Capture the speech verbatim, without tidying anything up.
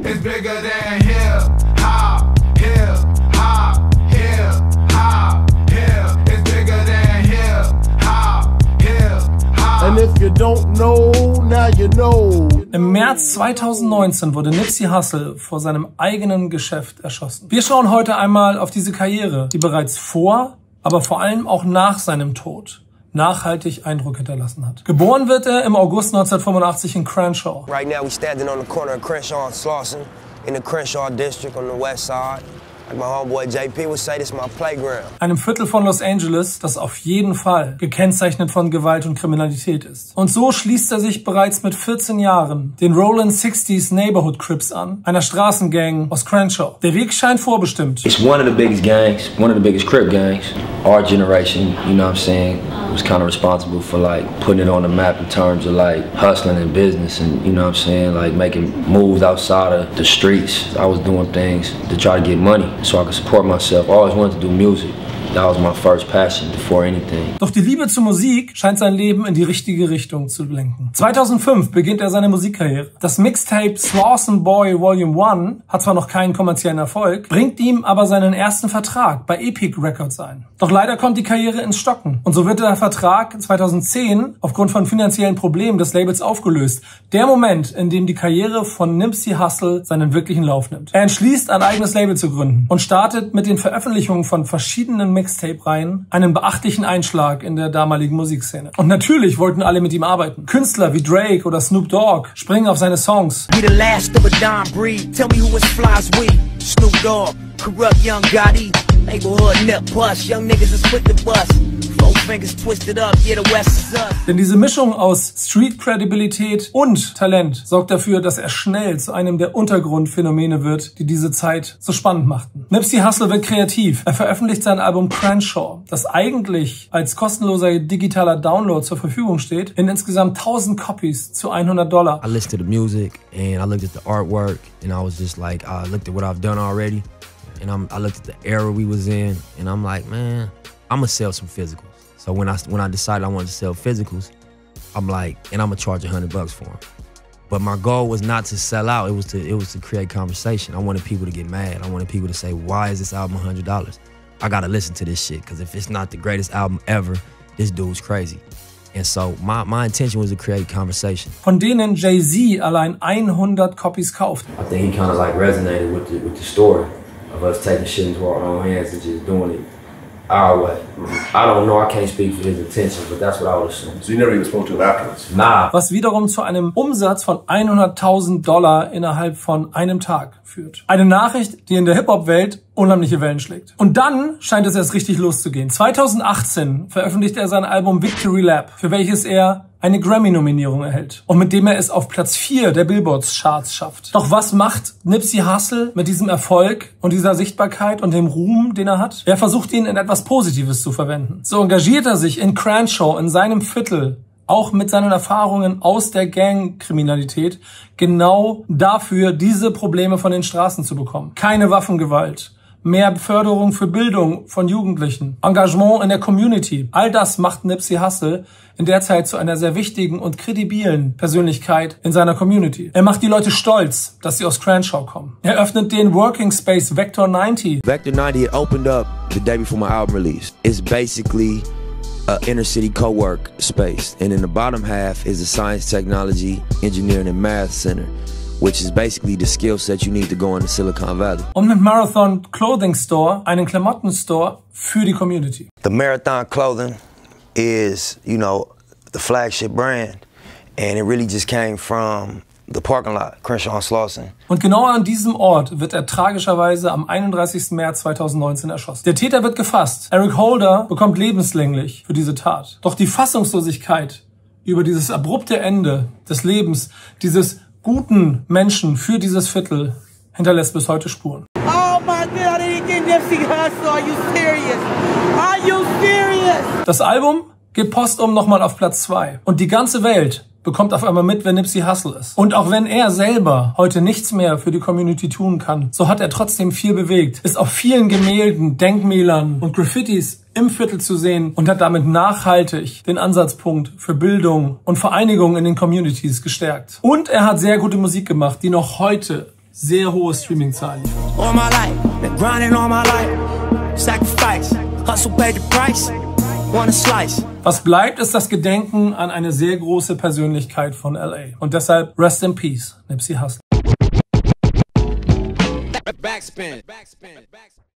It's bigger than hip hop, hip hop, hip hop, hip. It's bigger than hip hop, hip hop. And if you don't know, now you know. Im März zweitausendneunzehn wurde Nipsey Hussle vor seinem eigenen Geschäft erschossen. Wir schauen heute einmal auf diese Karriere, die bereits vor, aber vor allem auch nach seinem Tod nachhaltig Eindruck hinterlassen hat. Geboren wird er im August neunzehnhundertfünfundachtzig in Crenshaw. Right now we standing on the corner of Crenshaw and Slauson in the Crenshaw district on the west side. Like my homeboy J P would say, this is my playground. Einem Viertel von Los Angeles, das auf jeden Fall gekennzeichnet von Gewalt und Kriminalität ist. Und so schließt er sich bereits mit vierzehn Jahren den Rollin sixties Neighborhood Crips an, einer Straßengang aus Crenshaw. Der Weg scheint vorbestimmt. It's one of the biggest gangs, one of the biggest Crip gangs. Our generation, you know what I'm saying, was kind of responsible for like putting it on the map in terms of like hustling and business and, you know what I'm saying, like making moves outside of the streets. I was doing things to try to get money so I could support myself. I always wanted to do music. That was my first passion before anything. Doch die Liebe zur Musik scheint sein Leben in die richtige Richtung zu lenken. zweitausendfünf beginnt er seine Musikkarriere. Das Mixtape Slauson Boy Volume eins hat zwar noch keinen kommerziellen Erfolg, bringt ihm aber seinen ersten Vertrag bei Epic Records ein. Doch leider kommt die Karriere ins Stocken und so wird der Vertrag zweitausendzehn aufgrund von finanziellen Problemen des Labels aufgelöst. Der Moment, in dem die Karriere von Nipsey Hussle seinen wirklichen Lauf nimmt. Er entschließt, ein eigenes Label zu gründen und startet mit den Veröffentlichungen von verschiedenen Mixtape-Reihen einen beachtlichen Einschlag in der damaligen Musikszene. Und natürlich wollten alle mit ihm arbeiten. Künstler wie Drake oder Snoop Dogg springen auf seine Songs. We the last of a dime breed. Tell me who is flies we. Snoop Dogg, corrupt young Gotti. Neighborhood nip plus. Young niggas is quick to bust. Four fingers twisted up. Yeah, the West is us. Denn diese Mischung aus Street-Credibilität und Talent sorgt dafür, dass er schnell zu einem der Untergrundphänomene wird, die diese Zeit so spannend machten. Nipsey Hussle wird kreativ. Er veröffentlicht sein Album Crenshaw, das eigentlich als kostenloser digitaler Download zur Verfügung steht, in insgesamt tausend Copies zu hundert Dollar. I listened to the music and I looked at the artwork and I was just like, I looked at what I've done already and I'm, I looked at the era we was in and I'm like, man, I'm gonna sell some physicals. So when I when I decided I wanted to sell physicals, I'm like, and I'm gonna charge a hundred bucks for them. But my goal was not to sell out. It was to it was to create conversation. I wanted people to get mad. I wanted people to say, why is this album a hundred dollars? I gotta listen to this shit because if it's not the greatest album ever, this dude's crazy. And so my my intention was to create conversation. Von denen Jay-Z allein hundert Copies kauft. I think he kind of like resonated with the with the story of us taking shit into our own hands and just doing it our way. I don't know, I can't speak for his intentions, but that's what I would assume. So you never even spoke to him afterwards? Nah. Was wiederum zu einem Umsatz von hunderttausend Dollar innerhalb von einem Tag führt. Eine Nachricht, die in der Hip-Hop-Welt unheimliche Wellen schlägt. Und dann scheint es erst richtig loszugehen. zweitausendachtzehn veröffentlicht er sein Album Victory Lap, für welches er eine Grammy-Nominierung erhält und mit dem er es auf Platz vier der Billboards-Charts schafft. Doch was macht Nipsey Hussle mit diesem Erfolg und dieser Sichtbarkeit und dem Ruhm, den er hat? Er versucht, ihn in etwas Positives zu verwenden. So engagiert er sich in Crenshaw, in seinem Viertel, auch mit seinen Erfahrungen aus der Gangkriminalität, genau dafür, diese Probleme von den Straßen zu bekommen. Keine Waffengewalt. Mehr Förderung für Bildung von Jugendlichen, Engagement in der Community. All das macht Nipsey Hussle in der Zeit zu einer sehr wichtigen und kredibilen Persönlichkeit in seiner Community. Er macht die Leute stolz, dass sie aus Crenshaw kommen. Er öffnet den Working Space Vector neunzig. Vector ninety it opened up the day before my album release. It's basically a inner city co-work space. And in the bottom half is a science, technology, engineering and math center, which is basically the skill set you need to go into Silicon Valley. Und mit Marathon Clothing Store, einen Klamottenstore für die Community. The Marathon Clothing is, you know, the flagship brand, and it really just came from the parking lot, Crenshaw and Slauson. Und genau an diesem Ort wird er tragischerweise am einunddreißigsten März zweitausendneunzehn erschossen. Der Täter wird gefasst. Eric Holder bekommt lebenslänglich für diese Tat. Doch die Fassungslosigkeit über dieses abrupte Ende des Lebens, dieses guten Menschen für dieses Viertel, hinterlässt bis heute Spuren. Oh my God, I didn't get Nipsey Hussle. Are you serious? Are you serious? Das Album geht postum nochmal auf Platz zwei. Und die ganze Welt bekommt auf einmal mit, wer Nipsey Hussle ist. Und auch wenn er selber heute nichts mehr für die Community tun kann, so hat er trotzdem viel bewegt, ist auf vielen Gemälden, Denkmälern und Graffitis im Viertel zu sehen und hat damit nachhaltig den Ansatzpunkt für Bildung und Vereinigung in den Communities gestärkt. Und er hat sehr gute Musik gemacht, die noch heute sehr hohe Streaming-Zahlen liefert. All my life, been grinding all my life. Sacrifice, hustle paid the price. Want a slice. Was bleibt, ist das Gedenken an eine sehr große Persönlichkeit von L A. Und deshalb Rest in Peace, Nipsey Hussle. Backspin. Backspin. Backspin.